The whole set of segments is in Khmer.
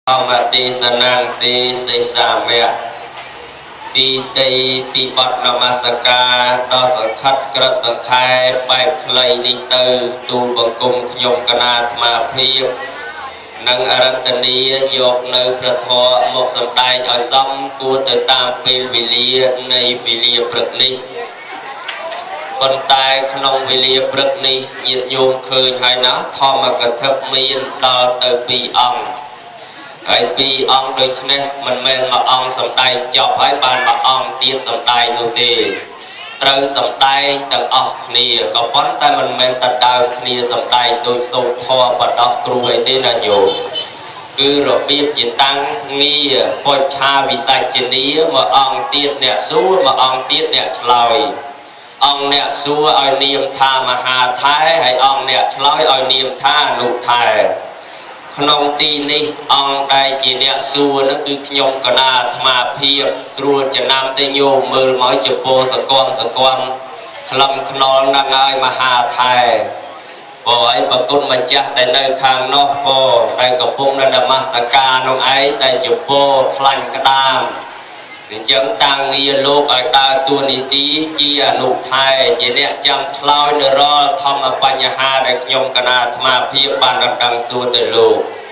Ông tì sân năng tì xây xa mẹ tì tì tì bọt Namaskar đo sẵn khất krật sẵn khai bài klây đi tư tu bằng cung nhung ca nát mà phiếp nâng Arantani dọc nơi Phật thọ một sầm tay ở sông của tới tam phê vì lia này vì lia bực ni con tay không vì lia bực ni nhiệt nhung khơi hai nó thọ mà cần thấp miên đo tới vì ông cái vì ông đôi này mình men mà ông sầm tay chọc hai bàn mà ông tiên sầm tay nô tê trời sầm tay tầng ọc nia có bón tay mình men tận đào nia sầm tay tôi sâu thọ và đọc cừu ấy tên là nhiều cứ rồi biết chỉ tăng nghi bồi cha vì sai chỉ ní mà ông tiên nè xú mà ông tiên nè lòi ông nè xú ở niệm tha mà hà thái hay ông nè lòi ở niệm tha nụ thái không tin đi ông đây chỉ nè xú nó cứ nhung cả na mà phiền xua chỉ nam tây nhô mưa mới chụp po sờ con lâm non năng ai mà hà thái bởi bà con mà chắc tại nơi khang nó bồ tại cặp bông là Namaskar nó ấy tại chịu bồ khăn cái đam thì chẳng tăng nghi lô ở ta tu ni tí chi nụ thai chỉ nè chăm lao nữa ro thom ở bên nhà ha để nhung cái na mà phía ban đằng xu từ lù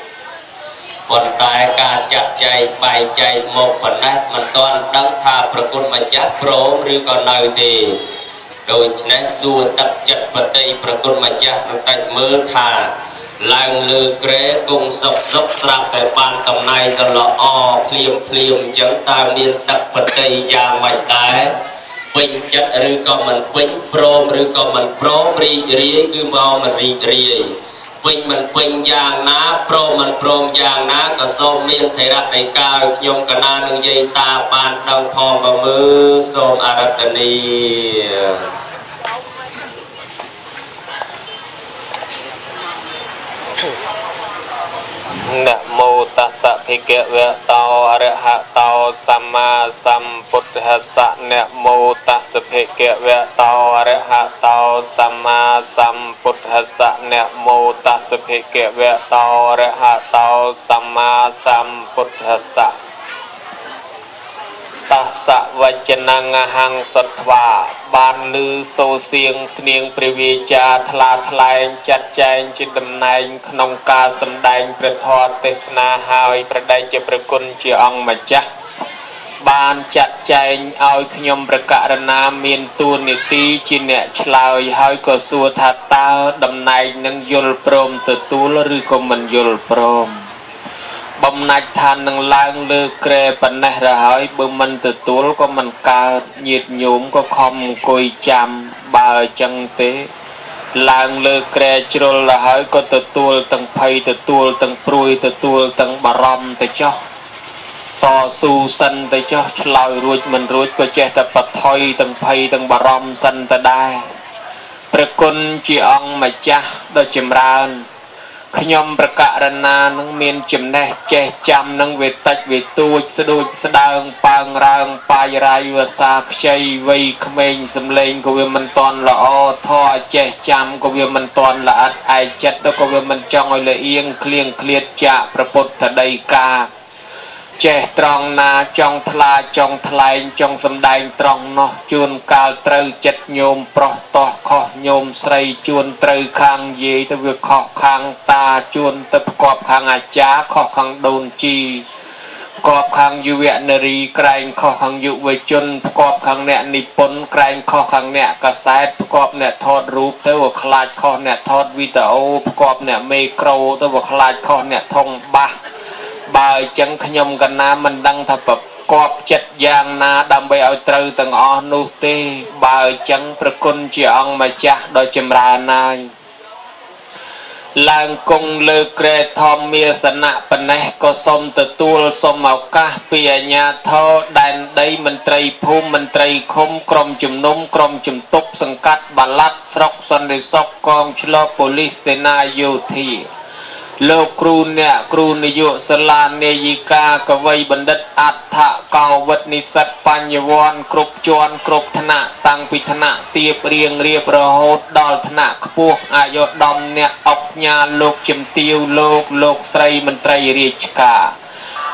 còn tại cả chặt chạy bài chạy một phần này mình toàn đăng tha bà con mà chắc proឬcòn nơi thì đôi nét xua tập chặt vật tây bà con mà chắc nó tạch mơ thà làng lư krế cùng sọc sạp tại bàn tầm này tầm lọ phliêm chẳng ta miên tập vật tây ra mạch tái bình chất rư còn mình bình pro rư còn mình pro ri cứ mau mình ri mình giang ná pro mình pro giang ná có xôm miên thầy đặt đầy cao nhung cả na nâng dây ta bàn đồng thò vào mưa xôm Arantani Namo tassa bhagavato arahato samma sambuddhassa Namo tassa bhagavato arahato samma sambuddhassa Namo tassa bhagavato arahato samma sambuddhassa Tassa vachanang ahang sattva ban lư sô siêng sniêng privicha thla thlaing chặt chang trên đầm nàyក្នុងការសម្ដែងព្រះធម៌ទេសនាហើយប្រដេជព្រះគុណជាអង្គម្ចាស់បានចាត់ចែងឲ្យខ្ញុំប្រករណាមានតួនាទីជាអ្នកឆ្លើយហើយក៏សួរថាតើតំណែងនឹងយល់ព្រមទទួលឬក៏មិនយល់ព្រមបំណាច់ថានឹងឡើងលើក្រែប៉ុណ្ណេះរហើយបើមិនទទួលក៏មិនកើតញាតញោមក៏ខំអង្គុយចាំបើអញ្ចឹងទេឡើងលើក្រែជ្រុលរហើយក៏ទទួលទាំងភ័យទទួលទាំងព្រួយទទួលទាំងបារម្ភទៅចុះតស៊ូសិនទៅចុះឆ្លើយរួចមិនរួចក៏ចេះតែបថុយទាំងភ័យទាំងបារម្ភសិនទៅដែរព្រះគុណជាអង្គម្ចាស់ដ៏ចម្រើនខ្ញុំប្រករណានឹងមានចំណេះចេះចាំនឹងវេតិចវេទួចស្ដួចស្ដើងប៉ើងរើងបាយរាយវាសាខ្ចីវ័យក្មេងសំលេងក៏វាមិនតន់ល្អធေါ်ចេះចាំក៏វាមិនតន់ល្អិតឯចិត្តក៏វាមិនចង់ឲ្យលៀងក្លៀងក្លៀតចាកប្រពុតតដីកាចេះត្រង់ណាចង់ថ្លាចង់ថ្លែងចង់សម្ដែងត្រង់នោះជួនកាលត្រូវចិត្តញោមប្រុសតោះខុសញោមស្រីជួនត្រូវខាងយាយទៅវាខុសខាងតាជួនទៅប្រកបខាងអាចារ្យខុសខាងដូនជីប្រកបខាងយុវនារីក្រែងខុសខាងយុវជនប្រកបខាងអ្នកនិពន្ធក្រែងខុសខាងអ្នកកាសែតប្រកបអ្នកថតរូបទៅវាខ្លាចខុសអ្នកថតវីដេអូប្រកបអ្នកមេក្រូទៅវាខ្លាចខុសអ្នកថងបាសបើអញ្ចឹងខ្ញុំកណាមិនដឹងថាប្រកបចិត្តយ៉ាងណាដើម្បីឲ្យត្រូវទាំងអស់នោះទេបើអញ្ចឹងប្រគុណជាអង្គម្ចាស់ដ៏ចម្រើនណាស់ឡើងគង់លើក្រែធម្មមាសនៈប៉ុណ្ណេះក៏សូមទទួលសូមឱកាសពីអាជ្ញាធរដែនដីមន្ត្រីភូមិមន្ត្រីឃុំក្រុមជំនុំក្រុមជំទប់សង្កាត់បាឡាត់ស្រុកសន្តិសុខកងឆ្លប់ប៉ូលីសសេនាយោធាលោកគ្រូអ្នកគ្រូនាយកសាលានាយិកាកវីបណ្ឌិតអដ្ឋកោវិទ្យនិស្សិតបញ្ញវន្តគ្រប់ជាន់គ្រប់ថ្នាក់តាំងពីថ្នាក់ទាបរៀងរៀបរហូតដល់ថ្នាក់ខ្ពស់អាយុដំអ្នកអុកញ៉ាលោកជំទាវលោកស្រីមន្ត្រីរាជការ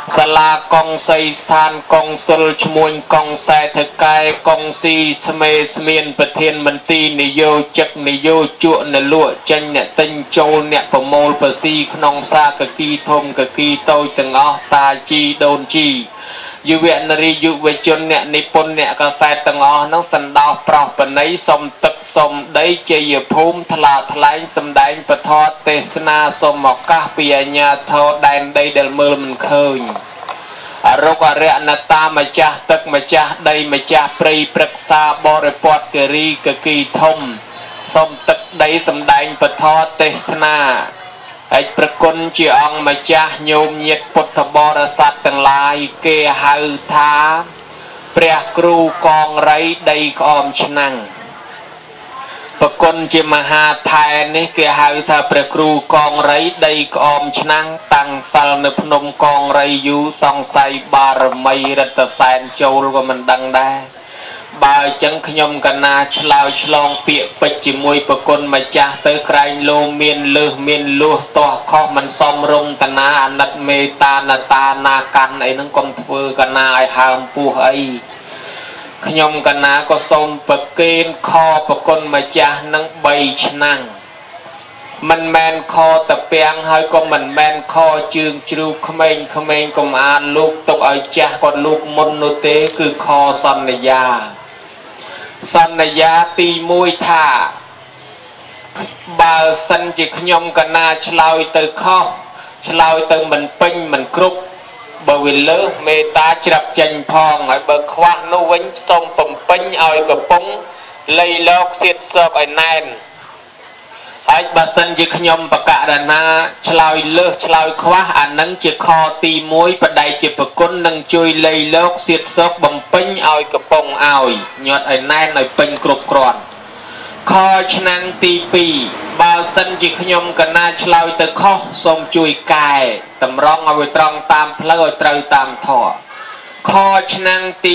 សាលាកុងសីស្ថានកុងស៊ុលឈ្មួញកុងសែថកែកុងស៊ីស្មេស្មានប្រធានមន្ទីរនយោជិកនយោជកនលក់ចេញអ្នកទិញចូលអ្នកប្រមូលប្រស៊ីក្នុងសាកគីធំកគីតូចទាំងអស់តាជីដូនជីយុវនារីយុវជនអ្នកនិពន្ធអ្នកកសែតទាំងអស់នោះសណ្ដោសប្រោះបណីសុំទឹកសុំដីជ័យភូមិថ្លាថ្លែងសម្ដែងពធទេសនាសុំឱកាសពីអាញាធរដែនដីដែលមើលមិនឃើញអរុកអរិយណតាម្ចាស់ទឹកម្ចាស់ដីម្ចាស់ព្រៃព្រឹក្សាបរិពតគិរីកគីធំសុំទឹកដីសម្ដែងពធទេសនាឯកប្រគុណជាអង្គម្ចាស់ញោមញាតពុទ្ធបរិស័ទទាំងឡាយគេហៅថាព្រះគ្រូកងរៃដីក្អមឆ្នាំងប្រគុណជាមហាថែនេះគេហៅថាព្រះគ្រូកងរៃដីក្អមឆ្នាំងតាំងសិលនៅភ្នំកងរៃយូរសង្ស័យបារមីរតសែនចូលក៏មិនដឹងដែរបើអញ្ចឹងខ្ញុំកណាឆ្លើយឆ្លងពាក្យពេចជាមួយប្រគុណម្ចាស់ទៅក្រែងលោមានលើសមានលួសតោះខុសមិនសមរម្យតាណាអាណិតមេតាណតាណាកាន់អីហ្នឹងកុំធ្វើកណាឲ្យហើមពោះអីខ្ញុំកណាក៏សូមប្រគេនខប្រគុណម្ចាស់នឹង3ឆ្នាំងមិនមែនខតពាំងហើយក៏មិនមែនខជើងជ្រូកក្មេងៗកុំអានលោកទុកឲ្យចាស់គាត់លោកមុននោះទេគឺខសន្យាសន្យាទី1ថាបើសិនជាខ្ញុំកណាឆ្លើយទៅខុសឆ្លើយទៅមិនពេញមិនគ្រប់បើវាលើសមេត្តាច្រាប់ចេញផងហើយបើខ្វះនោះវិញសូមបំពេញឲ្យកំពុងលៃលោកសៀតសោកឲ្យណែនហើយបើសិនជាខ្ញុំបកករណាឆ្លើយលើសឆ្លើយខ្វះអានឹងជាខទី1បដិជាប្រគុណនឹងជួយលៃលោកសៀតសោកបំពេញឲ្យកំពុងឲ្យញាត់ឲ្យណែនឲ្យពេញគ្រប់គ្រាន់ខឆ្នាំទី2បើសិនជាខ្ញុំកណាឆ្លើយទៅខុសសូមជួយកែតម្រង់ឲ្យត្រង់តាមផ្លូវឲ្យត្រូវតាមធម៌ខឆ្នាំទី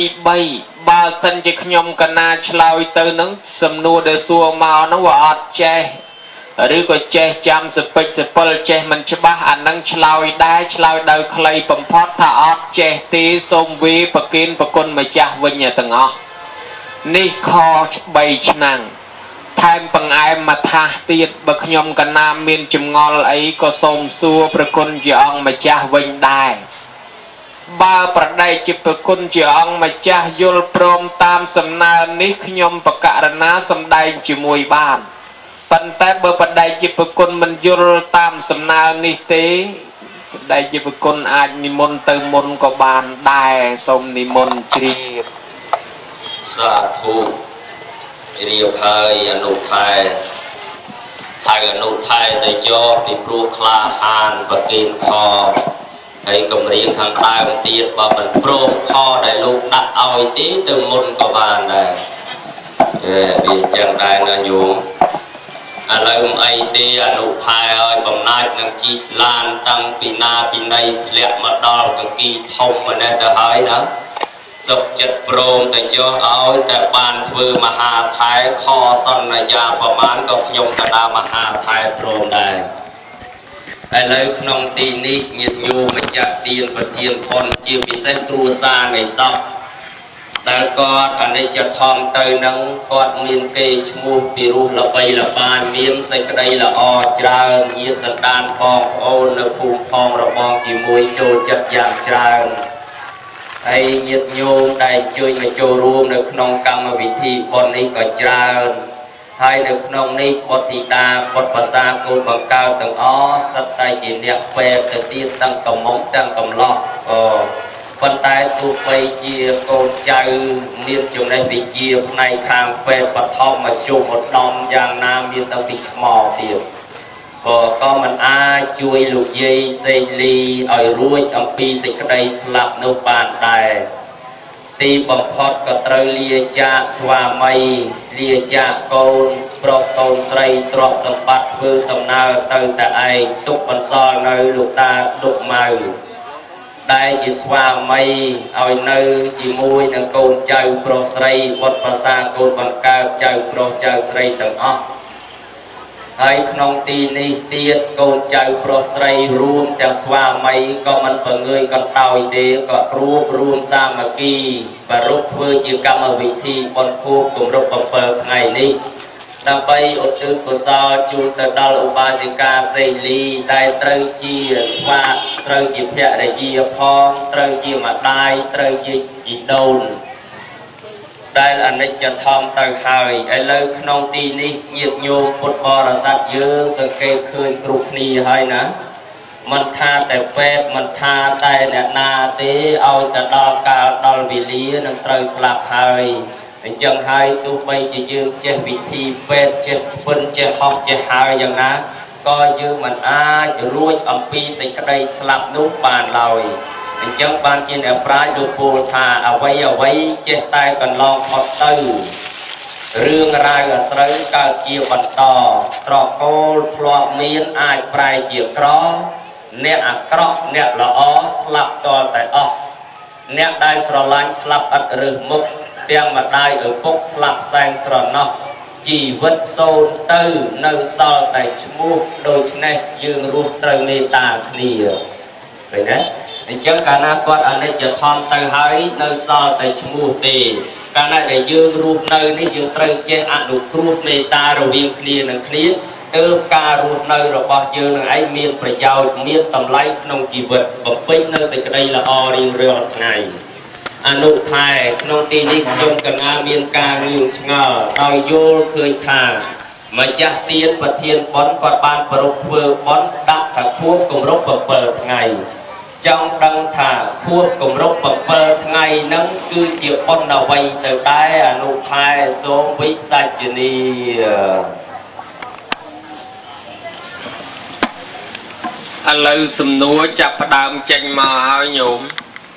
3បើសិនជាខ្ញុំកណាឆ្លើយទៅនឹងសំណួរដែលសួរមកនោះវាអត់ចេះឬក៏ចេះចាំសពេចសពិលចេះមិនច្បាស់អានឹងឆ្លើយដែរឆ្លើយដោយខ្លីបំផុតថាអត់ចេះទេសូមវេប្រគិនប្រគុណម្ចាស់វិញទាំងអស់នេះខ3ឆ្នាំថែមបង្អែមមកថាទៀតបើខ្ញុំកណាមានចម្ងល់អីក៏សូមសួរប្រគុណជាអង្គម្ចាស់វិញដែរបើប្រដេកជាប្រគុណជាអង្គម្ចាស់យល់ព្រមតាមសំណើនេះខ្ញុំបកករណាសម្ដែងជាមួយបានប៉ុន្តែបើប្រដេកជាប្រគុណមិនយល់តាមសំណើនេះទេប្រដេកជាប្រគុណអាចនិមន្តទៅមុនក៏បានដែរសូមនិមន្តជ្រាបសាធុជ្រាបហើយអនុថែហើយអនុថែទៅយកពីព្រោះខ្លាហានប្រគិនខហើយគម្រាមខាងដើមទៀតបើមិនព្រមខដែលលោកដាក់ឲ្យទេទៅមុនក៏បានដែរវាចឹងដែរណាញោមឥឡូវអីទេអនុថែឲ្យបំណាច់នឹងជីឡានតាំងពីណាពីណីធ្លាក់មកដល់កគីធំម្នេះទៅហើយណាសុខចិត្តព្រមទៅចុះឲ្យតែបានធ្វើមហាថែខសន្យាប្រមាណក៏ខ្ញុំកណ្ដាលមហាថែព្រមដែរឥឡូវក្នុងទីនេះញាតិញោមម្ចាស់ទានប្រធានផុនជាពិសេសគ្រួសារនៃសពតែគាត់អនិច្ចធម្មទៅនឹងគាត់មានគេឈ្មោះពីរោះល្បីល្បាញមានសេចក្តីល្អច្រើនញាតិសន្តានបងប្អូននៅភូមិផងរបងជាមួយចូលចិត្តយ៉ាងច្រើនហើយញាតិញោមដែលជួយមកចូលរួមនៅក្នុងកម្មវិធីបុណ្យនេះក៏ច្រើនហើយនៅក្នុងនេះបុត្រធីតាបុត្រភាសាកូនបង្កើតទាំងអស់សិតតែជាអ្នកពេទ្យទៅទៀតទាំងកំមុំទាំងកំឡោះប៉ុន្តែទោះបីជាកូនចៅមានចំណេះវិជ្ជាផ្នែកខាងពេទ្យបឋមមធ្យមឧត្តមយ៉ាងណាមានតាំងពីថ្មទៀតក៏មិនអាចជួយលោកយាយសេងលីឲ្យរួចអំពីសេចក្តីស្លាប់នោះបានដែរទីបំផុតក៏ត្រូវលាចាកស្វាមីលាចាកកូនប្រុសកូនស្រីទ្រព្យសម្បត្តិធ្វើដំណើរទៅតែឯងទុកបន្សល់នៅលោកតាដុកម៉ៅដែលជាស្វាមីឲ្យនៅជាមួយនឹងកូនចៅប្រុសស្រីបុត្រភាសាកូនបង្កើតចៅប្រុសចៅស្រីទាំងអស់ហើយក្នុងទីនេះទៀតកូនចៅប្រុសស្រីរួមទាំងស្វាមីក៏មិនបង្ងើយកន្តើយទេក៏រួមសាមគ្គីប្រារព្ធធ្វើជាកម្មវិធីបុណ្យខួបគម្រប់7ថ្ងៃនេះដើម្បីឧទ្ទិសកុសលជូនទៅដល់ឧបាសិកាសេលីដែលត្រូវជាស្វាត្រូវជាភរិយាផងត្រូវជាម្ដាយត្រូវជាជីដូនដែលអនិច្ចធម្មទៅហើយឥឡូវក្នុងទីនេះញាតិញោមពុទ្ធបរិស័ទយើងសង្កេតឃើញគ្រប់គ្នាហើយណាមិនថាតែពេទ្យមិនថាតែអ្នកណាទេឲ្យទៅដល់កាលដល់វេលានឹងត្រូវស្លាប់ហើយអញ្ចឹងហើយទោះបីជាយើងចេះវិធីពេទ្យចេះស្ពិនចេះហោះចេះហើយយ៉ាងណាក៏យើងមិនអាចរួចអំពីសេចក្តីស្លាប់នោះបានឡើយអញ្ចឹងបានជាអ្នកប្រាជ្ញលោកពោលថាអ្វីចេះតែកន្លងផុតទៅរឿងរ៉ាវអាស្រូវកើតជាបន្តត្រកូលធ្លាប់មានអាចប្រែជាក្រអ្នកអាក្រក់អ្នកល្អស្លាប់តតែអស់អ្នកដែលស្រឡាញ់ស្លាប់ឥតរើសមុខទាំងម្ដាយឪពុកស្លាប់សែនស្រណោះជីវិតសូន្យទៅនៅសល់តែឈ្មោះដូច្នេះយើងរស់ត្រូវមេត្តាគ្នាឃើញទេអញ្ចឹងកាលណាគាត់អនិច្ចធម្មទៅហើយនៅសល់តែឈ្មោះទេកាលណាដែលយើងរស់នៅនេះយើងត្រូវចេះអនុគ្រោះមេត្តារវាងគ្នានឹងគ្នាទើបការរស់នៅរបស់យើងនឹងឯងមានប្រយោជន៍មានតម្លៃក្នុងជីវិតបំពេញនៅសេចក្តីល្អរៀងរាល់ថ្ងៃអនុថែក្នុងទីនេះខ្ញុំកណាមានការងឿងឆ្ងល់ដោយយល់ឃើញថាម្ចាស់ទានប្រធានបុណ្យគាត់បានប្រពធ្វើបុណ្យដាក់ថាខួបគម្រប់7ថ្ងៃចង់ដឹងថាខួបគម្រប់7ថ្ងៃហ្នឹងគឺជាបុណ្យអ្វីទៅដែរអនុថែសូមវិសាចនីឥឡូវសំណួរចាប់ផ្ដើមចេញមកហើយញោម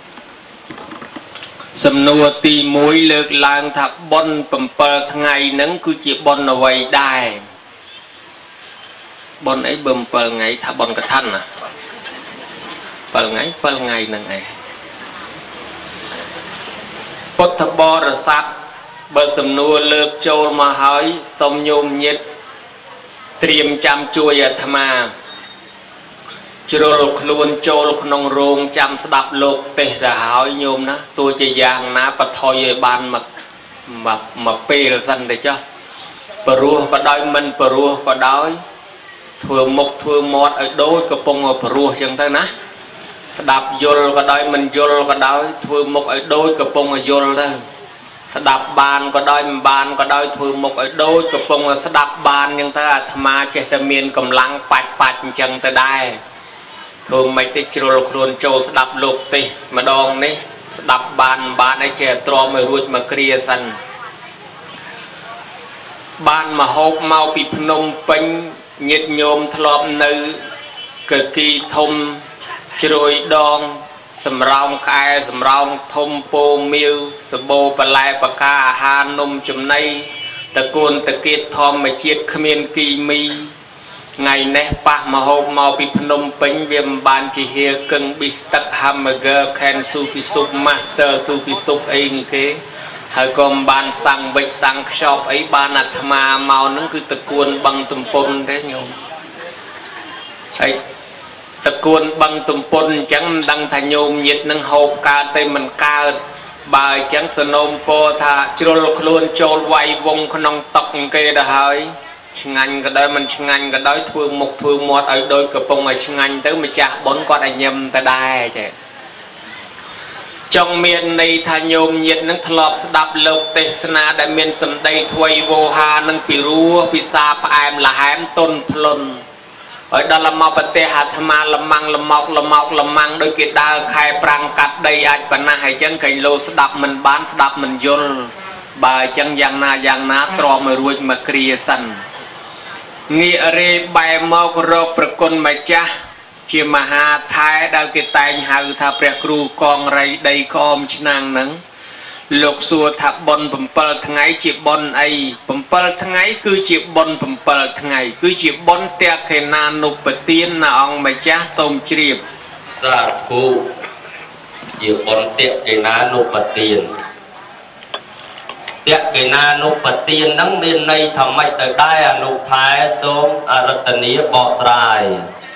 សំណួរទី1លើកឡើងថាបុណ្យ7ថ្ងៃហ្នឹងគឺជាបុណ្យអ្វីដែរបុណ្យអីបើ7ថ្ងៃថាបុណ្យកឋិនណា7ថ្ងៃហ្នឹងឯងពុទ្ធបរិស័ទបើសំណួរលើកចូលមកហើយសូមញោមញាតិត្រៀមចាំជួយអាត្មាជ្រុលខ្លួនចូលក្នុងរោងចាំស្ដាប់លោកទេសទៅហើយញោមណាទោះជាយ៉ាងណាបថុយឲ្យបានមកពេលសិនទៅចុះព្រោះក៏ដោយមិនព្រោះក៏ដោយធ្វើមុខធ្វើមាត់ឲ្យដូចកំពុងព្រោះចឹងទៅណាស្ដាប់យល់ក៏ដោយមិនយល់ក៏ដោយធ្វើមុខឲ្យដូចកំពុងយល់ទៅស្ដាប់បានក៏ដោយមិនបានក៏ដោយធ្វើមុខឲ្យដូចកំពុងស្ដាប់បានចឹងទៅអាត្មាចេះតែមានកម្លាំងបាច់អញ្ចឹងទៅដែរធ្វើមិនទៅជ្រុលខ្លួនចូលស្ដាប់លោកទេម្ដងនេះស្ដាប់បានឲ្យចេះទ្រាំឲ្យរួចមកគ្រាសិនបានមកហូបមកពីភ្នំពេញញាតិញោមធ្លាប់នៅកគីធំជ្រួយដងសម្រោងក្អែសម្រោងធំពោមាវសបោបន្លែបកាអាហារនំចំណីតកូនតកៀតធម្មជាតិគ្មានគីមីថ្ងៃនេះប៉ះមកហូបមកពីភ្នំពេញវាមិនបានជាហៀកឹងប៊ីស្ទឹក hamburger can sushi soup master sushi soup អីគេហើយក៏មិនបានសាំងវិចសាំងខ្ចប់អីបានអាត្មាមកហ្នឹងគឺតកួនបឹងទំពុនទេញោមហើយតកួនបឹងទំពុនអញ្ចឹងមិនដឹងថាញោមញាតនឹងហូបកើតទៅមិនកើតបើអញ្ចឹងសនោមពោថាជ្រុលខ្លួនចូលវាយវងក្នុងតុកគេទៅហើយឆ្ងាញ់ក៏ដោយមិនឆ្ងាញ់ក៏ដោយធ្វើមុខធ្វើមាត់ឲ្យដូចកំពុងឲ្យឆ្ងាញ់ទៅម្ចាស់បុណ្យគាត់ឲ្យញឹមទៅដែរចេះចង់មានន័យថាញោមញាតនឹងធ្លាប់ស្ដាប់លោកទេសនាដែលមានសម្ដីថ្វីវោហានឹងពីរោះពិសាផ្អែមល្ហែមទន់ភ្លុនហើយដល់មកប្រទេសអាត្មាលម៉ាំងលម៉ោកលម៉ាំងដូចគេដើរខែប្រាំងកាត់ដីអាចប៉ុណ្ណាហើយចឹងកែងលោស្ដាប់មិនបានស្ដាប់មិនយល់បើអញ្ចឹងយ៉ាងណាទ្រាំឲ្យរួចមកគ្រាសិនងាករេបែមករកប្រគុណម្ចាស់ជាមហាថែដែលគេតែងហៅថាព្រះគ្រូកងរៃដីក្អមឆ្នាំងហ្នឹងលោកសួរថាបុណ្យ7ថ្ងៃជាបុណ្យអី7ថ្ងៃគឺជាបុណ្យ7ថ្ងៃគឺជាបុណ្យតេខេណានុបទានណាអង្គម្ចាស់សូមជ្រាបសាធុជាបុណ្យតេខេណានុបទាន tiệc cái na nụ bật tiền nắng miền này thầm mạch tới đai nụ thái xôm rất tận ý bỏ sài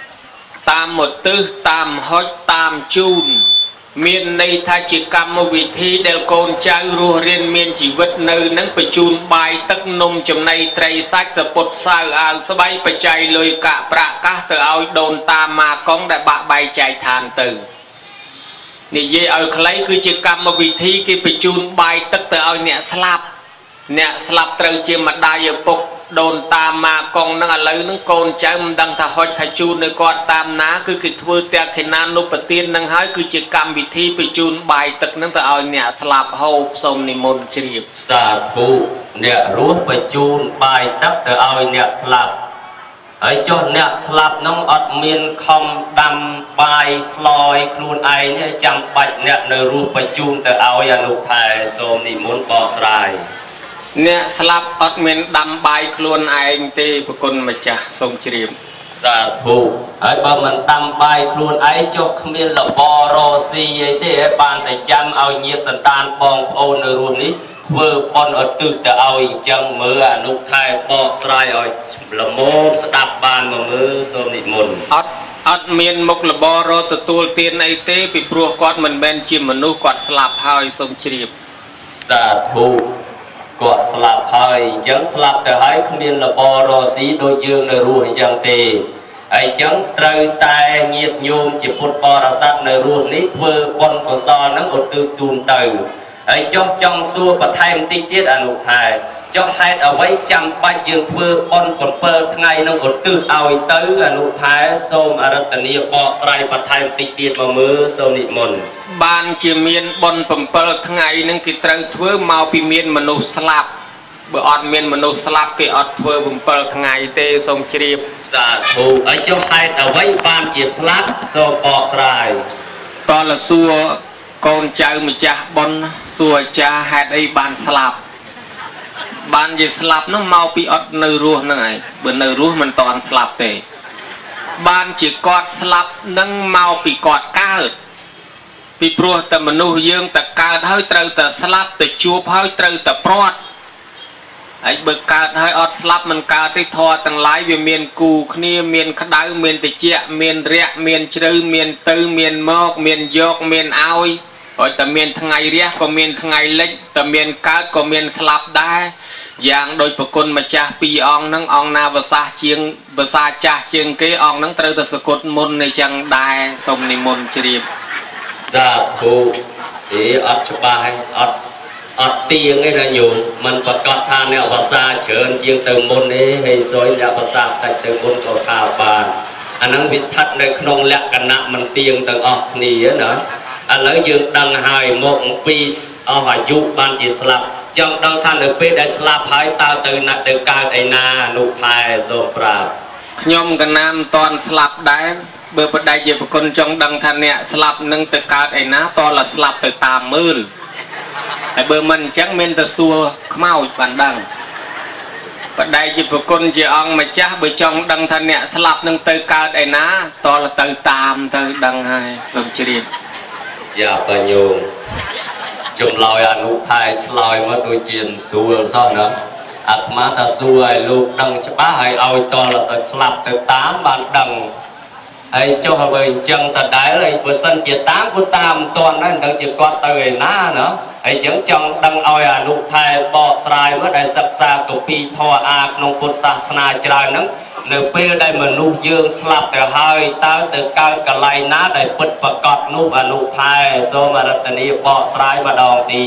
tam một tư tam hót tam chun miền này thay chỉ cầm một vị thi đều côn trai rùa riêng miền chỉ vật nơi nắng phải chun bài tất nôm chấm này tray sách sập bột sao áo sơ bay phải chạy lôi cả bạ cá từ ao đồn tam mà con đại bạ bay chạy than từนี่เย่เอาใครคือจะกรรมวิธีที่ไปจูนใบตักแต่เอาเนี่ยสลับเตอเจียมมาได้ยปกโดนตามมากองนั่งอะไรนั่งโกนใจมันดังถ้าหอยถ้าจูนในกอดตามน้าคือกิจวัตรแต่ขนานุปฏินนั่งหายคือจะกรรมวิธีไปจูนใบตักนั่งแต่เอาเนี่ยสลับเฮาสมนิมนต์เฉียบสาธุเนี่ยรู้ไปจูนใบตักแต่เอาเนี่ยสลับไอ้เจ้าเนี่ยสลับน้องอดเมียนคอมดำใบสลอยครูนไอเนี่ยจำบัดเนี่ยในรูปไปจูนแต่เอาอย่าลูกไทยโสมนิมนต์บอกสายเนี่ยสลับอดเมียนดำใบครูนไอตีปกุลมาจ้ะทรงเฉียบสาธุไอ้บ่มันดำใบครูนไอเจ้าขมิ้นละบอโรซีไอ้ที่ไอ้ปานแต่จำเอาเงียบสันตานปองโอนในรูปนี้เมื่อปนอดตึกแต่เอาจังมือนุกไทยปอกสายเอาละโมสดับบานมือโสมนิมนต์อดเมียนมกละบอโรตตัวเตียนไอเต้ไปปลัวกอดมันแบนจิมมนุษย์กอดสลับหายทรงเฉียบสาธุกอดสลับหายจังสลับแต่หายขมิ้นละบอโรสีโดยยืงในรูจังเตไอ้จังเตยตายเงียบโยมจิพุทธปรสัตในรูนี้เพื่อปนกุศลนั้นอดตึกตูนเตยไอ้เจ้าจ้องซัวประไทยมติเตียดอนุไทยเจ้าให้เอาไว้จำปัจยืนเพื่อปนกดเปิดไงน้องอดตื้อเอาไอ้ตื้ออนุไทยส้มอรัตนีปอสไรประไทยมติเตียดมามือโซนิมนบานเจียมีนบนปมเปิดไงนั่งกิตรังเพื่อเมาพิเมียนมนุษย์สลับเบอร์อดเมียนมนุษย์สลับกิอดเพื่อปมเปิดไงเตทรงเฉียบสาธุไอ้เจ้าให้เอาไว้บานเจียสลับโซปอสไรตอนละซัวกอนเจ้ามิจ่าบนสัวจ่าหาได้บานสลับบานยีสลับน้องเมาปีอดเนื้อรัวนั่งไงเบื่อเนื้อรัวมันตอนสลับเตะบานจีกอดสลับนั่งเมาปีกอดก้าปีปลัวแต่มนุษย์ยังแต่ก้าให้เตาแต่สลับแต่จูบให้เตาแต่ปลอดไอ้เบิกก้าให้อดสลับมันก้าที่ทอตั้งหลายเวียนเมียนกูขณีเมียนขดาวเมียนตะเจียเมียนเรียเมียนเชื่อเมียนตื้อเมียนมอกเมียนยกเมียนเอาแต่เมียนทั้งไงเรียก็เมียนทั้งไงเล็กแต่เมียนก้าก็เมียนสลับได้อย่างโดยปกุลมาจากปีองนั่งองนาภาษาเชียงภาษาจ่าเชียงเกยองนั่งเตอร์สะกดมนในจังได้สมนิมนต์เฉียบสาธุอัดสบายอัดเตียงไอ้ระยุงมันประกอบทางเนี่ยภาษาเชิญเชียงเติมมนนี้ให้สวยเนี่ยภาษาแต่เติมมนก็ข่าวบานอันนั้นวิทัศน์ในขนมและกันนะมันเตียงต่างออกนี่เนาะอันแล้วยืนดังหายหมกปีเอาหายุบานจีสลับจังดังท่านเอเปได้สลับหายตาตื่นนักตื่นกายไอนานุไทยโซปราบขยมกันน้ำตอนสลับได้เบอร์ประดายเยบคนจังดังท่านเนี่ยสลับนั่งตื่นกายไอนาตอนละสลับตื่นตามมือไอเบอร์มันจังเมนตะซัวขม้าปันดังประดายเยบคนจะอองมาจ้าเบอร์จังดังท่านเนี่ยสลับนั่งตื่นกายไอนาตอนละตื่นตามตื่นดังให้สมเฉียบอย่าประโยงจมลอยอนุไทยลอยมาโดยเจียนสัวซ้อนเนาะอัตมาตาสัวลูกดังจะบ้าให้เอาตอนละสลับแต่ตามบานดังไอ้เจ้าเบยจังแต่ได้เลยเปิดสันเจียตามกูตามตอนนั้นดังจะกอดเตยหน้าเนาะไอ้จังจังดังเอาอนุไทยบอกสายเมื่อได้ศึกษากับปีทออาขนมพุทธศาสนาจรานั้นในเพื่อได้มนุษย์ยืนสลับแต่หายตาแต่การกลายน้าได้ปิดประกอบนุอนุไทยโซมารัตนีบอกสายมาดองตี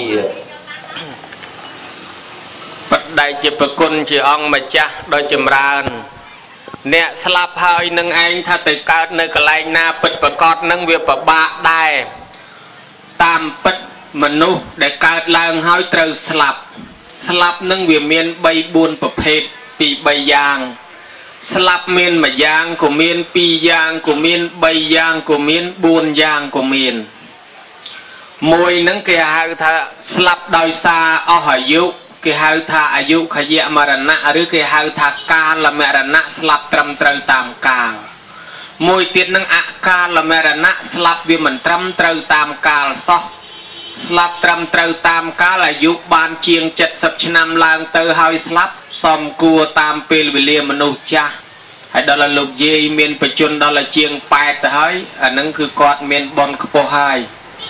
ปัจจัยจิปกุลจีองมาจ้าโดยจำรานเนี่ยสลับหายนังเองถ้าแต่การในกลายน้าปิดประกอบนังเวียบปะได้ตามปิดมนุษย์ได้การลางหายเตาสลับนังเวียเมียนใบบุญประเภทปีใบยางสลับเมียนมายางกูเมียนปียางกูเมียนใบยางกูเมียนบุญยางกูเมียนมวยนั่งเกี่ยหาถ้าสลับดอยซาเอาหายุเกี่ยหาถ้าอายุขยะมรณะหรือเกี่ยหาถ้าการละมรณะสลับตรำตรตามกาลมวยเตียนนั่งอาการละมรณะสลับวิมันตรำตรตามกาลซอ slap trầm trâu tam cá là dục ban chiêng chật sập năm lang tơ hơi slap xòm cua tam pil vì liềm manu cha hay đó là lục dây miền bạch chun đó là chiêng bài tới nâng cứ cọt miền bon khpo hai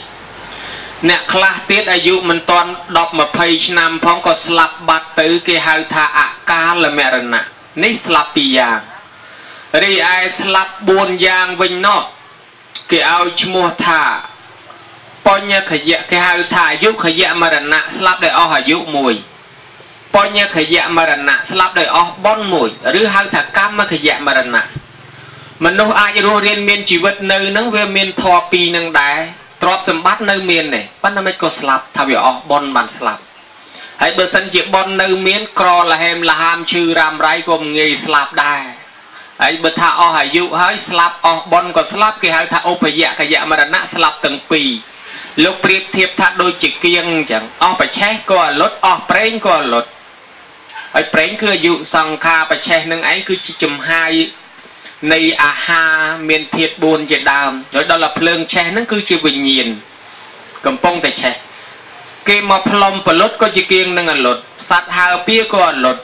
nè khla tiếtอายุมันตอนดอกมาเพย์năm phong có slap bát tới cái hai tha ạ cá là mẹ rần nè ní slap pi yang ri ai slap buồn yang vinh nó cái ao mua thả bao nhiêu khởi dạ cái hai thả giúp khởi dạ mà rần nè slap để ao hải giúp mùi bao nhiêu khởi dạ mà rần nè slap để ao bon mùi rứ hai thả cam mà khởi dạ mà rần nè mình đâu ai rồi riêng miền chỉ vật nơi nắng về miền thọ pi nâng đá trọt sầm bát nơi miền này bắt năm ấy có slap thà vì bon bàn slap hãy bữa sân chỉ bon nơi miền cro là hem là ham chư ram rai gồm nghề slap đai hãy bữa thà hải dụ hãy slap bon có slap cái hai thà ô phải dạ cái dạ mà đã nã slap từng pì lúc priệp thiệp thà đôi chỉ kiêng chẳng phải che có lót preng có lót hãy preng cứ dụ sang kha phải che nâng ấy cứ chỉ chùm hai này ha miền thiệt buồn dễ đàm rồi đó là phượng che nó cứ chưa bình nhiên cầm phong tại che cái mà plom lốt có chỉ kiêng nâng lột sát hào pia có lột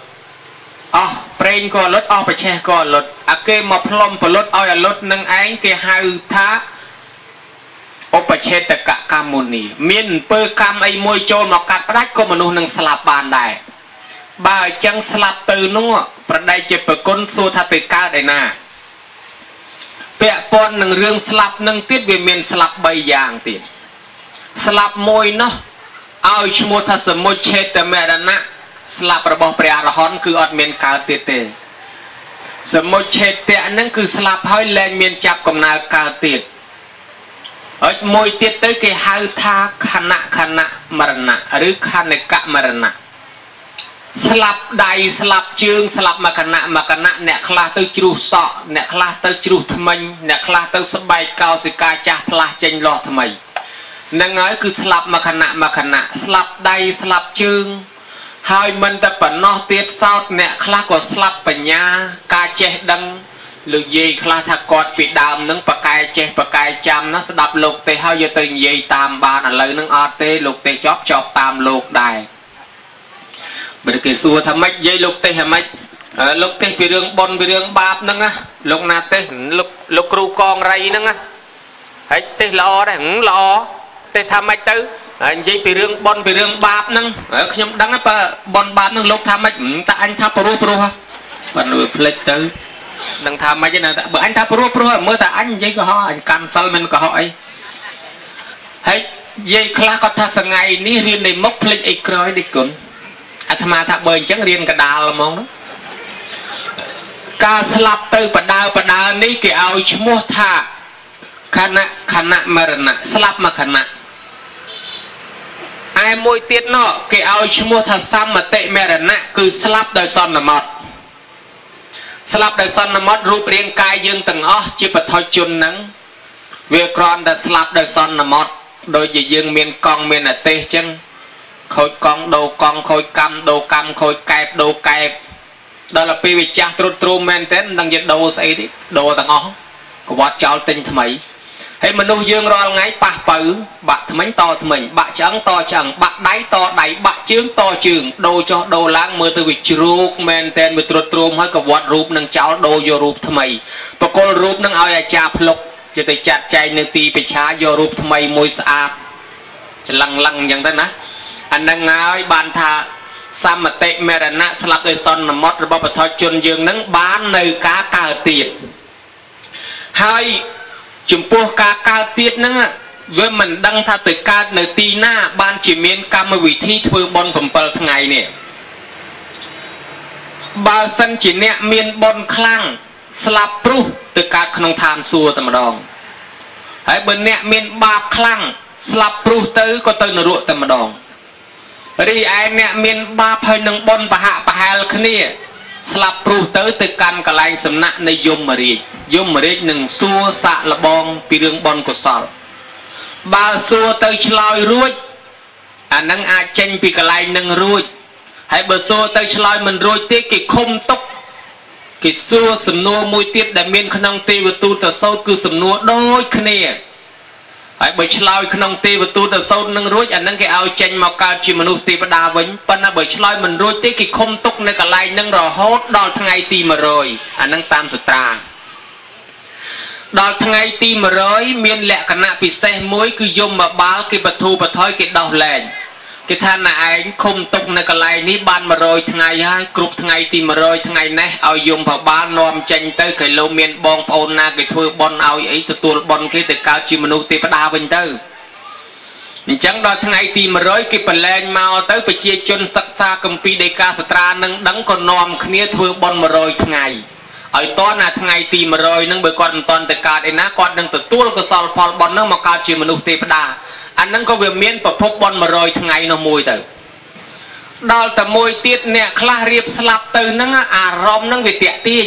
preng có lột phải che có lột cái mà plom lốt lột nâng ấy cái hai thá phải che tất cả cam môn này miền pơ cam ấy môi trôi mà cắt rách có mà nung nâng slap bàn đài bà chẳng slap từ nó phải đây chỉ phải con số thà từ cao đây nè bẹ pon nâng rương slap nâng tiết về miền slap bay giang tiền slap môi nó ao mua thà sớm môi chếtแต่ mẹ đã nã slap របស់ព្រះអរហន្តគឺអត់មានកើតទៀតទេសមុជឆេតៈហ្នឹងគឺស្លាប់ហើយលែងមានចាប់កំណើតកើតទៀតហើយមួយទៀតទៅគេហៅថាខណៈមរណៈឬខនិកមរណៈស្លាប់ដៃស្លាប់ជើងស្លាប់មកខណៈអ្នកខ្លះទៅជ្រុះសក់អ្នកខ្លះទៅជ្រុះថ្មិញអ្នកខ្លះទៅស្បែកកោសិកាចាស់ផ្លាស់ចេញលាស់ថ្មីនឹងហើយគឺស្លាប់មកខណៈស្លាប់ដៃស្លាប់ជើងហើយមិនតែប៉ុណ្ណោះទៀតសោតអ្នកខ្លះក៏ស្លាប់បញ្ញាការចេះដឹងលើយាយខ្លះថាគាត់ពីដើមនឹងបកែចេះបកែចាំណាស្ដាប់លោកទេហើយយកទៅនិយាយតាមបានឥឡូវនឹងអត់ទេលោកទេចប់តាមលោកដែរបើគេសួរថាម៉េចយាយលោកទេហ្មិចលោកទេពីរឿងបុណ្យពីរឿងបាបហ្នឹងណាលោកណាទេលោកគ្រូកងរៃហ្នឹងណាហើយទេល្អដែរល្អទេថាម៉េចទៅហើយនិយាយពីរឿងបុណ្យពីរឿងបាបហ្នឹងខ្ញុំដឹងបើបុណ្យបាបហ្នឹងលោកថាម៉េចតែអញថាព្រោះបើនៅផ្លេចទៅដឹងថាម៉េចណាបើអញថាព្រោះមើលតែអញនិយាយកុហកអញកាន់សិលមិនកុហកអីហើយនិយាយខ្លះគាត់ថាសងៃនេះរៀននៃមុខផ្លេចអីក្រោយនេះគុណអាត្មាថាបើអញ្ចឹងរៀនកដាលហ្មងការស្លាប់ទៅបដានេះគេឲ្យឈ្មោះថាខណៈមរណៈស្លាប់មកខណៈឯមួយទៀតណោះគេឲ្យឈ្មោះថាសមតិមរណៈគឺស្លាប់ដោយសន្មតស្លាប់ដោយសន្មតរូបរាងកាយយើងទាំងអស់ជាបឋមជនហ្នឹងវាគ្រាន់តែស្លាប់ដោយសន្មតដូចជាយើងមានកង់មានអាទេសអញ្ចឹងខូចកង់ដូរកង់ខូចកម្មដូរកម្មខូចកែបដូរកែបដល់ទៅពេលវាចាស់ទ្រុឌទ្រោមមែនទេមិនដឹងជាដូរស្អីទេដូរទាំងអស់កវត្តចោលទិញថ្មីហើយមនុស្សយើងរាល់ថ្ងៃប៉ះបើបាក់ថ្មិញតថ្មិញបាក់ឆ្អឹងតឆ្អឹងបាក់ដៃតដៃបាក់ជើងតជើងដូរចុះដូរឡើងមើលទៅវាជ្រូកមែនតែនវាទ្រុឌទ្រោមហើយកវត្តរូបនឹងចោលដូរយករូបថ្មីបកគលរូបនឹងឲ្យអាចារ្យភ្លុកយកទៅចាត់ចែងនៅទីបច្ឆាយករូបថ្មីមួយស្អាតច្លឹងអញ្ចឹងទៅណាអានឹងហើយបានថាសមតិមរណៈស្លាប់ដោយសន្មតរបស់បឋមជនយើងនឹងបាននៅការកើតទៀតហើយចំពោះការកើតទៀតហ្នឹងវាមិនដឹងថាទៅកើតនៅទីណាបានជាមានកម្មវិធីធ្វើបុណ្យ7ថ្ងៃនេះបើសិនជាអ្នកមានបុណ្យខ្លាំងស្លាប់ព្រោះទៅកើតក្នុងឋានសួគ៌តែម្ដងហើយបើអ្នកមានបាបខ្លាំងស្លាប់ព្រោះទៅក៏ទៅនរកតែម្ដងរីឯអ្នកមានបាបហើយនឹងបុណ្យប្រហែលគ្នាស្លាប់ព្រោះទៅកាន់កន្លែងសំណាក់នៃយមរាជនឹងសួរសាក់លបងពីរឿងបុណ្យកុសលបើសួរទៅឆ្លើយរួចអានឹងអាចចេញពីកន្លែងនឹងរួចហើយបើសួរទៅឆ្លើយមិនរួចទេគេឃុំទុកគេសួរសំណួរមួយទៀតដែលមានក្នុងទេវទូតទៅសូត្រគឺសំណួរដូចគ្នាហហើយបើឆ្លើយក្នុងទេវទូតទៅសូននឹងរួចអានឹងគេឲ្យចេញមកកើតជាមនុស្សទេវតាវិញប៉ុន្តែបើឆ្លើយមិនរួចទេគេឃុំទុកនៅកន្លែងនឹងរហូតដល់ថ្ងៃទី100អានឹងតាមសត្រាដល់ថ្ងៃទី100មានលក្ខណៈពិសេសមួយគឺយមបាលគេបធូបថយគេដោះលែងគេថាណែឯងឃុំទុកនៅកន្លែងនេះបាន100ថ្ងៃហើយគ្រប់ថ្ងៃទី100ថ្ងៃនេះឲ្យយមបាលនាំចេញទៅគេលោកមានបងប្អូនណាគេធ្វើបន់ឲ្យអីទទួលបន់គេទៅកើតជាមនុស្សទេវតាវិញទៅអញ្ចឹងដល់ថ្ងៃទី100គេប្រឡែងមកទៅប្រជាជនសិក្សាគម្ពីរដីកាសត្រានឹងដឹងក៏នាំគ្នាធ្វើបន់100ថ្ងៃឲ្យតណាថ្ងៃទី100នឹងបើគាត់មិនតន់ទៅកើតឯណាគាត់នឹងទទួលកុសលផលបន់នឹងមកកើតជាមនុស្សទេវតាអានឹងក៏វាមានប្រភពបន់100ថ្ងៃនោះមួយទៅដល់តែមួយទៀតអ្នកខ្លះរៀបស្លាប់ទៅនឹងអារម្មណ៍នឹងវាតាក់ទាញ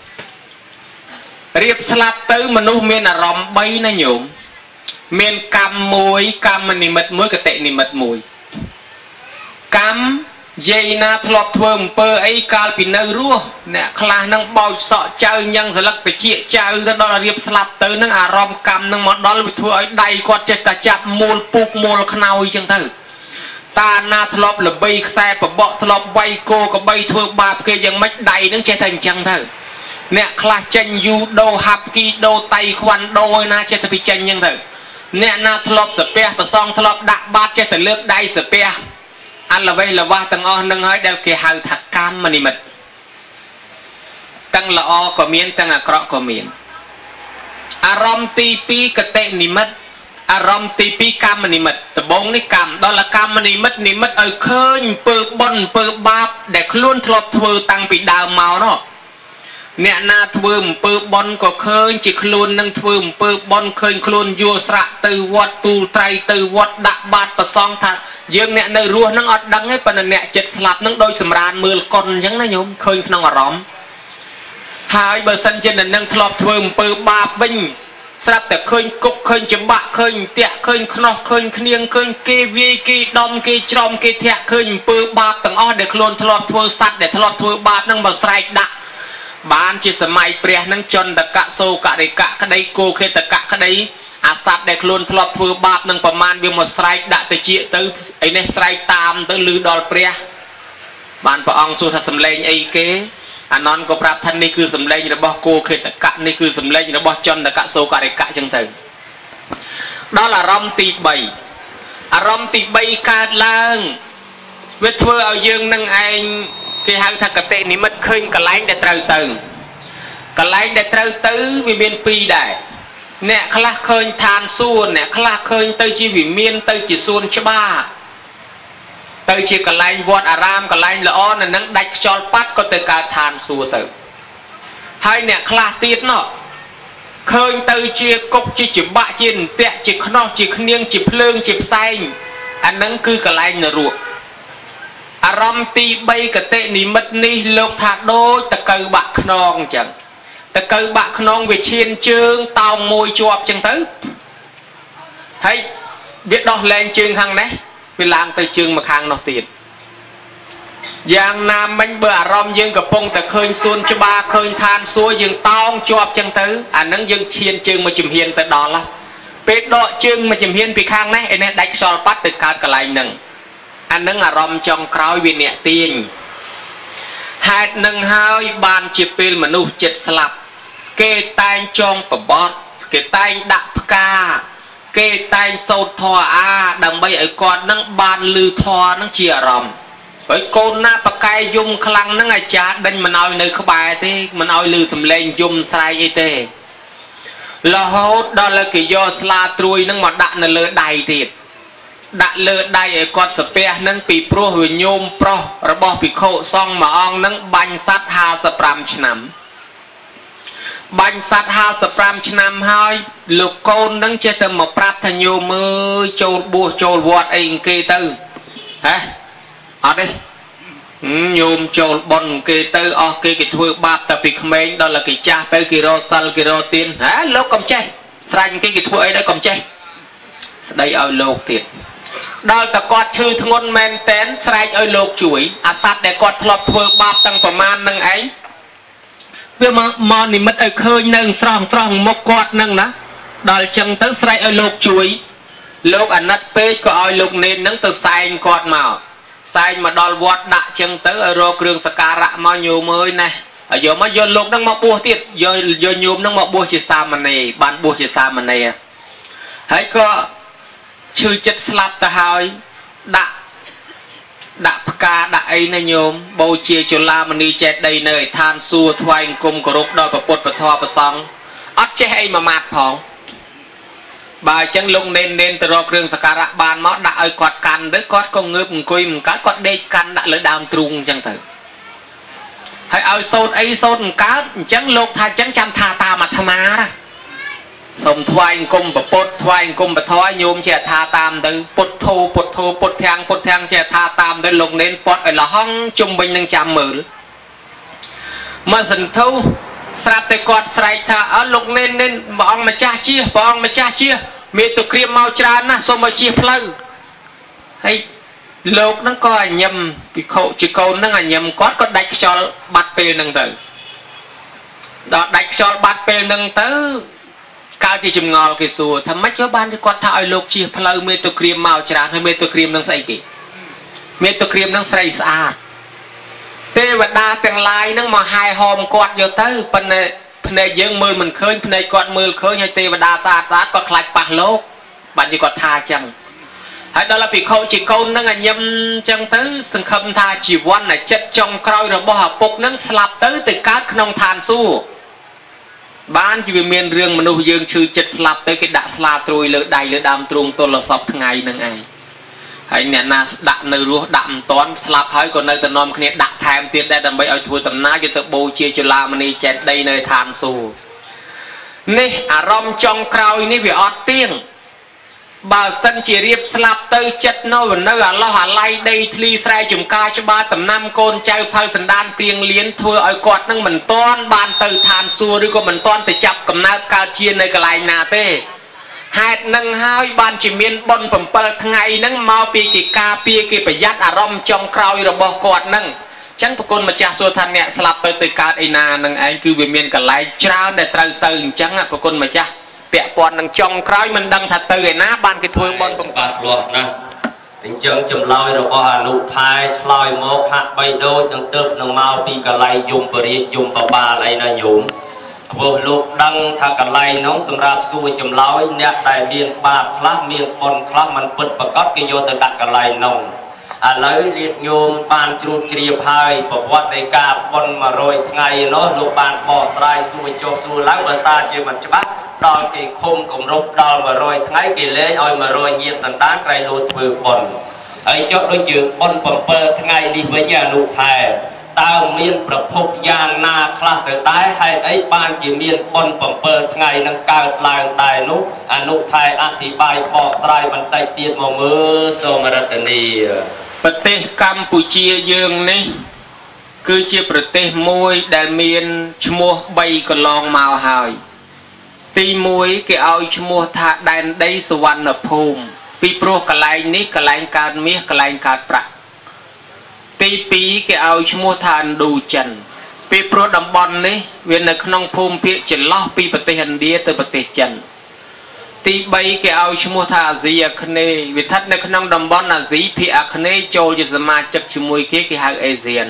រៀបស្លាប់ទៅមនុស្សមានអារម្មណ៍3ណាញោមមានកម្មមួយកម្មនិមិត្តមួយកតិនិមិត្តមួយកម្មយាយណាធ្លាប់ធ្វើអំពើអីកាលពីនៅរស់អ្នកខ្លះនឹងបោចសក់ចៅញ៉ាំងស្លឹកតិចចៅទៅដល់រៀបស្លាប់ទៅនឹងអារម្មណ៍កម្មនឹងមកដល់វាធ្វើឲ្យដៃគាត់ចេះតែចាប់មូលពូកមូលខ្នើយចឹងទៅតាណាធ្លាប់ល្បីខ្សែបបក់ធ្លាប់វាយគោកបីធ្វើបាបគេយ៉ាងម៉េចដៃនឹងចេះតែអញ្ចឹងទៅអ្នកខ្លះចេញយូដូហាប់គីដូតៃខ្វាន់ដូឯណាចេះតែពីចេញអញ្ចឹងទៅអ្នកណាធ្លាប់សាពះប្រសងធ្លាប់ដាក់បាតចេះតែលើកដៃសាពះអលវេលវាស់ទាំងអស់នឹងហើយដែលគេហៅថាកម្មនិមិត្តទាំងល្អក៏មានទាំងអាក្រក់ក៏មានអារម្មណ៍ទី2កតិនិមិត្តអារម្មណ៍ទី2កម្មនិមិត្តដំបូងនេះកម្មដល់កម្មនិមិត្តនិមិត្តឲ្យឃើញអំពើបុណ្យអំពើបាបដែលខ្លួនធ្លាប់ធ្វើតាំងពីដើមមកនោះអ្នកណាធ្វើអំពើបុណ្យក៏ឃើញជាខ្លួននឹងធ្វើអំពើបុណ្យឃើញខ្លួនយល់ស្រាក់ទៅវត្តទូលត្រៃទៅវត្តដាក់បាតប្រសងថាយើងអ្នកនៅរស់នឹងអត់ដឹងទេប៉ុន្តែអ្នកចិត្តស្លាប់នឹងដូចសម្រានមើលកុនអញ្ចឹងណាញោមឃើញក្នុងអារម្មណ៍ហើយបើសិនជានឹងធ្លាប់ធ្វើអំពើបាបវិញស្រាប់តែឃើញគុកឃើញច្បាក់ឃើញតាក់ឃើញខ្នោះឃើញគ្នៀងឃើញគេវាយគេដំគេច្រំគេធាក់ឃើញអំពើបាបទាំងអស់ដែលខ្លួនធ្លាប់ធ្វើសត្វដែលធ្លាប់ធ្វើបាបនឹងមកស្រែកដាក់បានជាសម័យព្រះនឹងចន្តកៈសោករិកៈក្តីគោខេតកៈក្តីអាសត្វដែលខ្លួនធ្លាប់ធ្វើបាបនឹងប្រមាណវាមកស្រែកដាក់ទៅជាទៅអីនេះស្រែកតាមទៅលឺដល់ព្រះបានព្រះអង្គសួរថាសំឡេងអីគេអានន្តក៏ប្រាប់ថានេះគឺសំឡេងរបស់គោខេតកៈនេះគឺសំឡេងរបស់ចន្តកៈសោករិកៈចឹងទៅដល់អារម្មណ៍ទី3អារម្មណ៍ទី3កើតឡើងវាធ្វើឲ្យយើងនឹងឯងគេហៅថាកតិនិមិត្តឃើញកន្លែងដែលត្រូវទៅកន្លែងដែលត្រូវទៅវាមាន2ដែរអ្នកខ្លះឃើញឋានសួគ៌អ្នកខ្លះឃើញទៅជាវិមានទៅជាសួនច្បារទៅជាកន្លែងវត្តអារាមកន្លែងល្អនៅនឹងដាច់ខ្យល់ប៉ាត់ក៏ទៅកើតឋានសួគ៌ទៅហើយអ្នកខ្លះទៀតនោះឃើញទៅជាគុកជាច្បាក់ជាអន្ទាក់ជាខ្នោះជាគ្នៀងជាភ្លើងជាផ្សែងអានឹងគឺកន្លែងនរកអារម្មណ៍ទី3កតិនិមិត្តនេះលោកថាដូចតកៅបាក់ខ្នងអញ្ចឹងតកៅបាក់ខ្នងវាឈានជើងតោងមួយជាប់អញ្ចឹងទៅហើយវាដោះលែងជើងខាងនេះវាឡើងទៅជើងមកខាងនោះទៀតយ៉ាងណាមិញបើអារម្មណ៍យើងកំពុងតែឃើញសួនច្បារឃើញឋានសួគ៌យើងតោងជាប់អញ្ចឹងទៅអានឹងយើងឈានជើងមកជំហានទៅដល់ពេលដកជើងមកជំហានពីខាងនេះឯនេះដាច់ខ្យល់ប៉ាត់ទៅកើតកន្លែងហ្នឹងអានឹងអារម្មណ៍ចុងក្រោយវាអ្នកទាញហេតុនឹងហើយបានជាពេលមនុស្សចិត្តស្លាប់គេតែងចងប្របត់គេតែងដាក់ផ្កាគេតែងសូត្រធម៌អាដើម្បីឲ្យគាត់នឹងបានឮធម៌នឹងជាអារម្មណ៍ហើយកូនណាបកែយំខ្លាំងហ្នឹងអាចារ្យដេញមិនឲ្យនៅក្បែរទេមិនឲ្យឮសំឡេងយំស្រែកអីទេរហូតដល់គេយកស្លាត្រួយហ្នឹងមកដាក់នៅលើដៃទៀតដាក់លើដៃឲ្យគាត់សាពះនឹងពីព្រោះវាញោមប្រុសរបស់ភិក្ខុសង្ឃមួយអង្គនឹងបាញ់សត្វ55ឆ្នាំបាញ់សត្វ55ឆ្នាំហើយលោកកូននឹងចេះតែមកប្រាប់ថាញោមអើយចូលបួសចូលវត្តអីគេទៅហ៎អត់ទេញោមចូលបន់គេទៅអស់គេធ្វើបាបតែពីក្មេងដល់គេចាស់ទៅគេរកសិលគេរកទានហ៎លោកកុំចេះស្រាញ់គេធ្វើអីដែរកុំចេះស្ដីឲ្យលោកទៀតដល់តែគាត់ឈឺធ្ងន់មែនតែនស្រែកឲ្យលោកជួយអាសត្វដែលគាត់ធ្លាប់ធ្វើបាបតាំងប្រមាណនឹងឯងវាមកនិមិត្តឲ្យឃើញនៅស្រស់មុខគាត់នឹងណា đòi chân tới sài ở lục chuối lục ảnh nát pê có ai lục nên nâng từ sai quạt màu sai mà đòi vót đã chân tới ở rô kương sakara mau nhiều mới này ở giờ mà giờ lục đang mọc bùa tiệt giờ nhôm đang mọc bùa chỉ xa mà này bán bùa chỉ xa mà này hãy có chư chất slap ta hỏi đã ca đã ấy này nhôm bầu chia cho la mà đi chết đây nơi than xua thoai cùng cổ rục đòi bà bột bà thoa bà xong ớt chế hay mà mát phòng bà chân lung nên từ rô kương sakara bàn máu đã ơi quạt căn đấy quạt con ngớp cùi một cái quạt đê căn đã lấy đàm trung chẳng thử hãy ơi sốt ấy sốt một cái chẳng lục tha chẳng chăm tha ta mà thà má đó xong thoai cùng bà bột thoai cùng bà thoa nhôm chè tha tam từ bột thô bột thang chè tha tam tới lục nên bột ở là hong trung bình nâng chạm mở mà dần thâu sạp tê quạt sài thà ở lục nên bọn mà cha chia mẹ tụi kia mau tràn na xong mà chia phơi hay lục nó coi nhầm bị khổ chỉ câu nó là nhầm có đạch cho bắt pê nâng tử đó đạch cho bắt pê nâng tử cao thì chùm ngò cái xùa thầm mấy chỗ ban thì quạt thảo lục chia phơi mẹ tụi kia mau tràn hay mẹ tụi kia nâng say kì mẹ tụi kia nâng say xa tê vật đa tiền lai nâng mà hai hôm quạt vô tới phần này dương mưa mình khơi phần này quạt mưa khơi hay tê vật đa ta quạt lại bạc lô bạn chỉ quạt tha chẳng hay đó là vì khâu chỉ câu nâng là nhâm chân tới sừng khâm tha chỉ quan là chất trong coi rồi bỏ học bục nâng slap tới từ các nông than su ban chỉ vì miền riêng mà nuôi dương chư chất slap tới cái đã slap rồi lỡ đầy lỡ đam trung tôi là sập ngày nâng ai hãy nè na đặt nơi ruột đậm toán slap hơi còn nơi tận nom kia đặt tham tiền đây đầm bay ở thua tầm ná cho tự bố chia cho la mani chết đây nơi than su nè rom trong còi nè vì ót tiếng bà sân chỉ riệp slap tới chất nó và nơi lo hà lay đây thi sai chùm ca cho ba tầm năm con trai phơi thần đan priêng liến thua ở quạt năng mình toán ban từ than xua đi có mình toán từ chập cầm nát cao chia nơi cái lại nà tê hai nâng hai ban chỉ miên bon phẩm pal ngày nâng mau pi kỳ ca pi kỳ phải dắt rom trong còi rồi bỏ quạt nâng chẳng có con mà cha xua than nè slap tới từ ca ấy nà nâng anh cứ về miên cả lại trao để từ chẳng á có con mà cha bẹ bọn nâng trong cõi mình đăng thật từ cái ná ban cái thui bon bông bạc luôn nè tính chân chùm lôi rồi có hà nụ thai lôi một hạt bay đôi nâng tớp nâng mau pi cả lay dùng bờ riêng dùng bà bà lại là nhúng vô lúc đăng thà cả lay nóng sầm rạp xuôi chùm lôi nè đại miền bạc lát miền con lát mình bật bật cót cái vô từ đặt cả lay nồng lấy liệt nhôm ban chuột chìa phai và quạt đầy cà con mà rồi ngày nó lục bàn bỏ sai xuôi cho xuôi láng bờ xa chưa mình bắt đòi cái khung cùng rút đòi mà rồi ngày kỳ lễ oi mà rồi nhiệt sẵn tán cây lụt vừa bồn ấy cho đôi chữ bồn bầm bơ ngày đi với nhà nụ thề tao miên bậc phục giang na khla từ tái hay ấy ban chỉ miên bồn bầm bơ ngày nâng cao làng tài nút nụ thề ăn thì bài bỏ sai bàn tay tiền màu mưa so mà ra tận điประเทศกัมพูชีយើងនេះគឺជាប្រទេសមួយដែលមានឈ្មោះ3កន្លងមកហើយទី1គេឲ្យឈ្មោះថាដែនដីសវណ្ណភូមិពីព្រោះកន្លែងនេះកន្លែងកើតមាសកន្លែងកើតប្រាក់ទី2គេឲ្យឈ្មោះថាឥណ្ឌូចិនពីព្រោះតំបន់នេះវានៅក្នុងភូមិភាគចន្លោះពីប្រទេសឥណ្ឌាទៅប្រទេសចិនទី3គេឲ្យឈ្មោះថាអាស៊ីអាគ្នេយ៍វាស្ថិតនៅក្នុងតំបន់អាស៊ីភាគអាគ្នេយ៍ចូលជាសមាជិកជាមួយគេហៅអេស៊ាន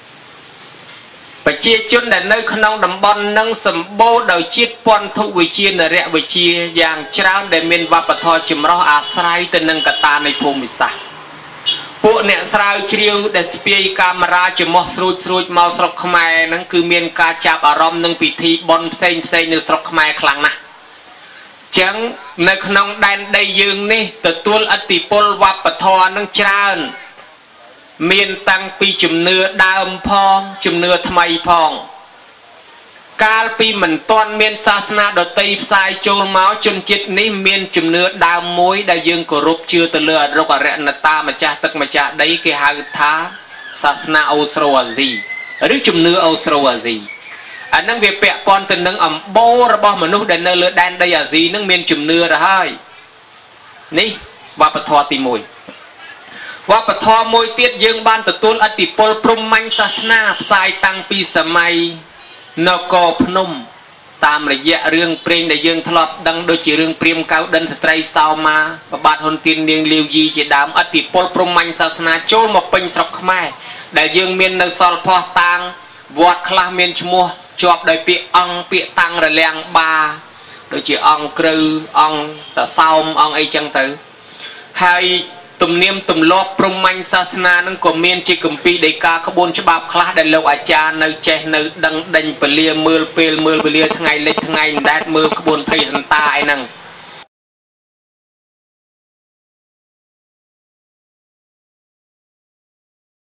ប្រជាជនដែលនៅក្នុងតំបន់នឹងសម្បូរដោយជាតិពន្ធុវិជានរៈវិជាយ៉ាងច្រើនដែលមានវប្បធម៌ចម្រុះអាស្រ័យទៅនឹងកត្តានៃភូមិសាស្ត្រពួកអ្នកស្រាវជ្រាវដែលស្ពាយកាមេរ៉ាចំោះស្រួចមកស្រុកខ្មែរហ្នឹងគឺមានការចាប់អារម្មណ៍នឹងពិធីបុណ្យផ្សេងនៅស្រុកខ្មែរខ្លាំងណាស់ចឹងនៅក្នុងដែនដីយើងនេះទទួលឥទ្ធិពលវប្បធម៌នឹងច្រើនមានតាំងពីជំនឿដើមផងជំនឿថ្មីផងកាលពីមិនទាន់មានសាសនាដតីផ្សាយចូលមកជនជាតិនេះមានជំនឿដើមមួយដែលយើងគោរពជឿទៅលើអរុគអរិយណតាម្ចាស់ទឹកម្ចាស់ដីគេហៅថាសាសនាអូស្ត្រូអាស៊ីឬជំនឿអូស្ត្រូអាស៊ីអានឹងវាពាក់ព័ន្ធទៅនឹងអំបូររបស់មនុស្សដែលនៅលើដែនដីអាស៊ីនឹងមានជំនឿទៅហើយនេះវប្បធម៌ទី1វប្បធម៌មួយទៀតយើងបានទទួលឥទ្ធិពលព្រហ្មញ្ញសាសនាផ្សាយតាំងពីសម័យនគរភ្នំ tam là dạ riêng prinh để dương thọp đăng đôi chỉ riêng priêm cao đân stray sao mà và bạn hồn tiên niên liêu di chỉ đám ở tỷ pol promanh sa na chôn một pin sọc khmai để dương miền nơi sol po tang vọt khla miền chmua chọp đời bị tăng rồi leng ba đôi chỉ ong krư ong ta sao ong ấy chẳng tử hai tùm niêm tùm lọp promanh sa na nâng của miền chỉ cầm pi để ca có bốn chbab khla để lâu à cha nơi che nơi đăng đành bờ lia mưa bờ lia tháng ngày lên tháng ngày đạt mưa có bốn phay ta ai năng